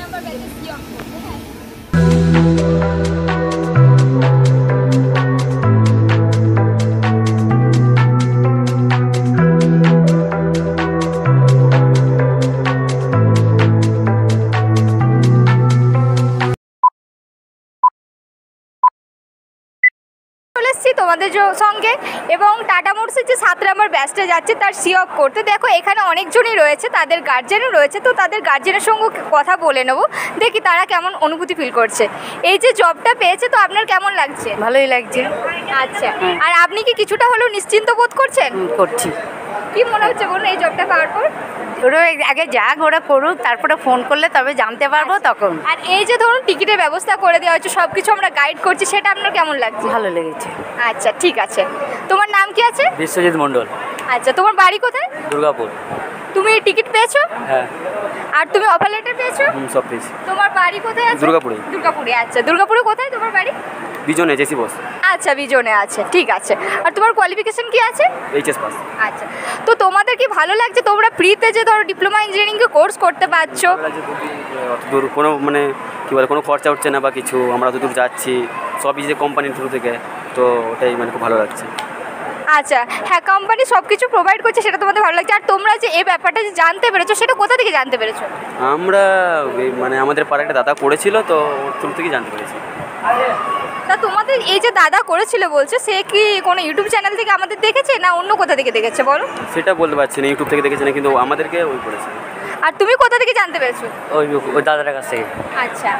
Number ব্যাচে C of করতে। হ্যাঁ তোমাদের সঙ্গে এবং টাটা মোটরসের যে 7 নম্বর ব্যাচটা যাচ্ছে তার সি অফ করতে। দেখো এখানে অনেকজনই রয়েছে, তাদের গার্জেনও রয়েছে, তো তাদের গার্জেনের সঙ্গে কথা বলে নেবো, দেখি তারা কেমন অনুভূতি ফিল করছে। এই যে জবটা পেয়েছে তো আপনার কেমন লাগছে? ভালোই লাগছে। আচ্ছা, আর আপনি কি কিছুটা হলেও নিশ্চিন্ত বোধ করছেন? করছি। কি মনে হচ্ছে বলুন এই জবটা পাওয়ার পর? ওরা আগে যাক, ওরা করুক, তারপরে ফোন করলে তবে জানতে পারবো তখন। আর এই যে ধরুন টিকিটের ব্যবস্থা করে দেওয়া হচ্ছে, সব কিছু আমরা গাইড করছি, সেটা আপনার কেমন লাগছে? ভালো লেগেছে। আচ্ছা ঠিক আছে, তোমার নাম কি আছে? বিশ্বজিৎ মণ্ডল। আচ্ছা, তোমার বাড়ি কোথায়? দুর্গাপুর। তুমি টিকিট পেয়েছো? হ্যাঁ। আর তুমি অফার লেটার পেয়েছো? সব পেয়েছি। তোমার বাড়ি কোথায় আছে? দুর্গাপুরে। দুর্গাপুরে। আচ্ছা, দুর্গাপুরে কোথায় তোমার বাড়ি? বিজনে, জেসি বস। আচ্ছা, বিজনে আছে, ঠিক আছে। আর তোমার কোয়ালিফিকেশন কি আছে? HS pass. আচ্ছা, তো তোমাদের কি ভালো লাগছে তোমরা ফ্রিতে যে ধরো ডিপ্লোমা ইঞ্জিনিয়ারিং কোর্স করতে পারছো? অত দূর কোনো মানে কী বলে কোনো খরচা হচ্ছে না বা কিছু, আমরা অত দূর যাচ্ছি সবই যে কোম্পানির থ্রু থেকে, তো ওটাই মানে খুব ভালো লাগছে। আচ্ছা হ্যাঁ, কোম্পানি সব কিছু প্রোভাইড করছে, সেটা তোমাদের ভালো লাগছে। আর তোমরা যে এই ব্যাপারটা যে জানতে পেরেছো সেটা কোথা থেকে জানতে পেরেছো? আমরা মানে আমাদের পাড়ায় একটা দাদা করেছিল, তো ওর থ্রু থেকেই জানতে পেরেছি। তা তোমাদের এই যে দাদা করেছিল বলছে, সে কি কোনো ইউটিউব চ্যানেল থেকে আমাদের দেখেছে না অন্য কোথা থেকে দেখেছে বলো? সেটা বলতে পারছি না, ইউটিউব থেকে দেখেছে না, কিন্তু আমাদেরকে ওই করেছে। আর তুমি কোথা থেকে জানতে পেরেছো? ওই দাদার কাছ থেকে। আচ্ছা,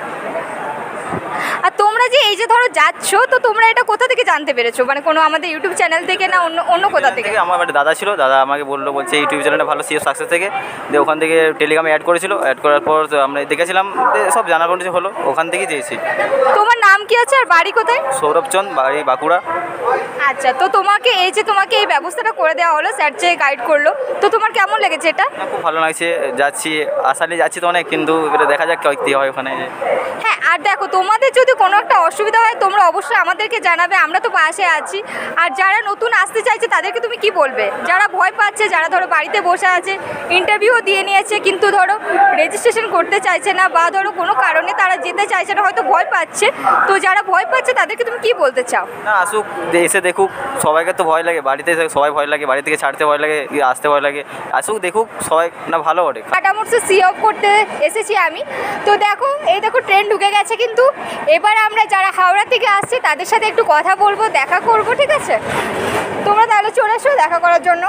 আর তোমরা যে এই যে ধরো যাচ্ছ, তো তোমরা এটা কোথা থেকে জানতে পেরেছো? মানে কোনো আমাদের ইউটিউব চ্যানেল থেকে না অন্য কোথা থেকে? আমার একটা দাদা ছিল, দাদা আমাকে বলছে ইউটিউব চ্যানেলটা ভালো, সিও সাকসেস থেকে, দিয়ে ওখান থেকে টেলিগ্রামে অ্যাড করেছিল, অ্যাড করার পর আমরা দেখেছিলাম, সব জানার পর হলো ওখান থেকেই চেয়েছি। তোমার নাম কি আছে আর বাড়ি কোথায়? সৌরভচন্দ, বাড়ি বাঁকুড়া। আচ্ছা, তো তোমাকে এই ব্যবস্থাটা করে দেওয়া হলো, স্যার যে গাইড করলো, তো তোমার কেমন লেগেছে এটা? খুব ভালো লাগছে, যাচ্ছি আসালে যাচ্ছি তো অনেক, কিন্তু এবারে দেখা যাক কী হয় ওখানে। হ্যাঁ, আর দেখো তোমাদের যদি কোনো একটা অসুবিধা হয় তোমরা অবশ্যই আমাদেরকে জানাবে, আমরা তো পাশে আছি। আর যারা নতুন আসতে চাইছে তাদেরকে তুমি কি বলবে? যারা ভয় পাচ্ছে, যারা ধরো বাড়িতে বসে আছে, ইন্টারভিউ দিয়ে নিয়েছে কিন্তু ধরো রেজিস্ট্রেশন করতে চাইছে না, বা ধরো কোনো কারণে তারা যেতে চাইছে না, হয়তো ভয় পাচ্ছে, তো যারা ভয় পাচ্ছে তাদেরকে তুমি কি বলতে চাও? না, আসুক, এসে দেখুক, সবাইকে তো ভয় লাগে, বাড়িতে সবাই ভয় লাগে, বাড়ি থেকে ছাড়তে ভয় লাগে, আসতে ভয় লাগে, আসুক দেখুক সবাই, না ভালো ওঠে। টাটা মোটরসে সি অফ করতে এসেছি আমি, তো দেখো এই দেখো ট্রেন ঢুকে গেছে, কিন্তু এবার আমরা যারা হাওড়া থেকে আসছি তাদের সাথে একটু কথা বলবো, দেখা করবো, ঠিক আছে? তোমরা তাহলে চলে এসো দেখা করার জন্য।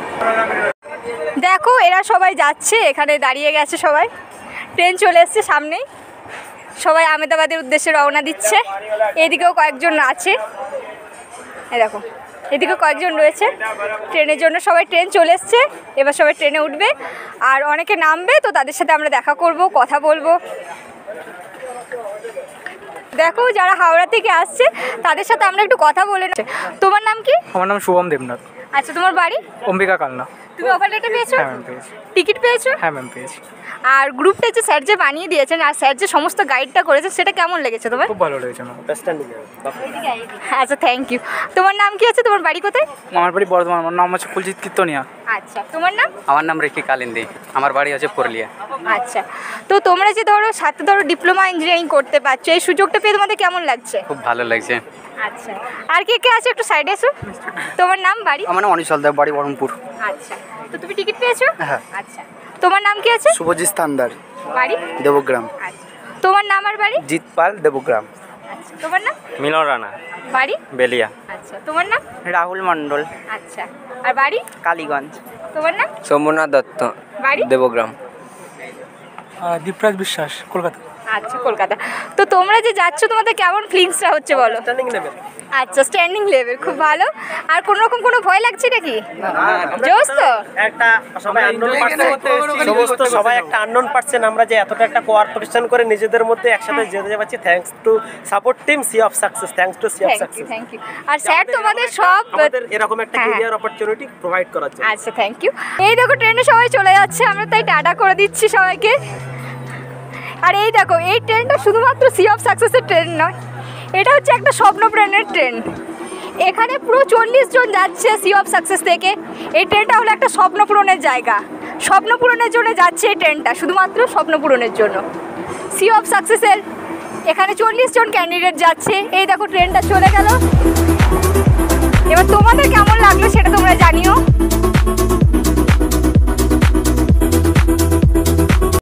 দেখো এরা সবাই যাচ্ছে, এখানে দাঁড়িয়ে গেছে সবাই, ট্রেন চলে এসছে সামনেই, সবাই আহমেদাবাদের উদ্দেশ্যে রওনা দিচ্ছে। এদিকেও কয়েকজন আছে, এই দেখো এদিকে কয়েকজন রয়েছে ট্রেনের জন্য, সবাই ট্রেন চলে এসছে, এবার সবাই ট্রেনে উঠবে আর অনেকে নামবে, তো তাদের সাথে আমরা দেখা করব, কথা বলবো। দেখো যারা হাওড়া থেকে আসছে তাদের সাথে আমরা একটু কথা বলে। তোমার নাম কি? আমার নাম শুভম দেবনাথ। আচ্ছা, তোমার বাড়ি? অম্বিকা কালনা। তুমি অফার লেটার পেয়েছো? হ্যাঁ ম্যাম, পেয়েছি। টিকিট পেয়েছো? হ্যাঁ ম্যাম, পেয়েছি। আর গ্রুপটা যে স্যার যে বানিয়ে দিয়েছেন আর স্যার যে সমস্ত গাইডটা করেছেন সেটা কেমন লেগেছে তোমার? খুব ভালো লেগেছে ম্যাম। আচ্ছা, থ্যাংক ইউ। তোমার নাম কি আছে? তোমার বাড়ি কোথায়? আমার বাড়ি বর্ধমান, আমার নাম হচ্ছে ফুলজিৎ কীর্তনিয়া। আচ্ছা, তোমার নাম? আমার নাম রেখি কালিন্দি, আমার বাড়ি হচ্ছে পুরুলিয়া। আচ্ছা, তো তোমরা যে ধরো সাথে ধরো ডিপ্লোমা ইঞ্জিনিয়ারিং করতে পারছো, এই সুযোগটা পেয়ে তোমাদের কেমন লাগছে? খুব ভালো লাগছে। আচ্ছা, আর কে কে আছে একটু সাইডে এসো। তোমার নাম, বাড়ি? আমার নাম অনিশাল দেব, বাড়ি বহরমপুর। আচ্ছা, তো তুমি টিকিট পেয়েছো? হ্যাঁ। আচ্ছা, তোমার নাম কি আছে? শুভজিৎ স্থানদার, বাড়ি? দেবগ্রাম। আচ্ছা, তোমার নাম আর বাড়ি? জিতপাল, দেবগ্রাম। আচ্ছা, তোমার নাম? মিলন রানা, বাড়ি? বেলিয়া। আচ্ছা, তোমার নাম? রাহুল মণ্ডল, আচ্ছা, আর বাড়ি? কালীগঞ্জ। তোমার নাম? সোমনাথ দত্ত, বাড়ি? দেবগ্রাম। দীপরাজ বিশ্বাস, কলকাতা। আচ্ছা, কলকাতা। তো তোমরা যে যাচ্ছ তোমাদের কেমন ফিলিংসটা হচ্ছে বলো? Standing level. আচ্ছা, স্ট্যান্ডিং লেভেল, খুব ভালো। আর কোনো রকম কোনো ভয় লাগছে নাকি? জোশ তো একটা সবাই আননোন পারসন, সমস্ত সবাই একটা আননোন পারসন, আমরা যে এতটা একটা কোঅপারেশন করে নিজেদের মধ্যে একসাথে যেতে পারছি, thanks to support team sea of success, thanks to sea of success. Thank you. আর স্যার তোমাদের সব আমাদের এরকম একটা ক্যারিয়ার অপরচুনিটি প্রোভাইড করার জন্য। আচ্ছা, থ্যাংক ইউ। এই দেখো ট্রেনে সবাই চলে যাচ্ছে, আমরা তাই টাটা করে দিচ্ছি সবাইকে। আর এই দেখো এই ট্রেনটা শুধুমাত্র সি অফ সাকসেসের ট্রেন নয়, এটা হচ্ছে একটা স্বপ্নপ্রাণের ট্রেন। এখানে পুরো 40 জন যাচ্ছে সি অফ সাকসেস থেকে। এই ট্রেনটা হলো একটা স্বপ্ন পূরণের জায়গা, স্বপ্ন পূরণের জন্য যাচ্ছে এই ট্রেনটা, শুধুমাত্র স্বপ্ন পূরণের জন্য। সি অফ সাকসেসের এখানে 40 জন ক্যান্ডিডেট যাচ্ছে। এই দেখো ট্রেনটা চলে গেল।